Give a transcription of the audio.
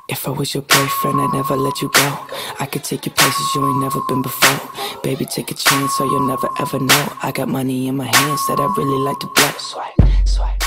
If I was your boyfriend, I'd never let you go. I could take you places you ain't never been before. Baby, take a chance, so you'll never ever know. I got money in my hands that I really like to blow. Swipe, swipe.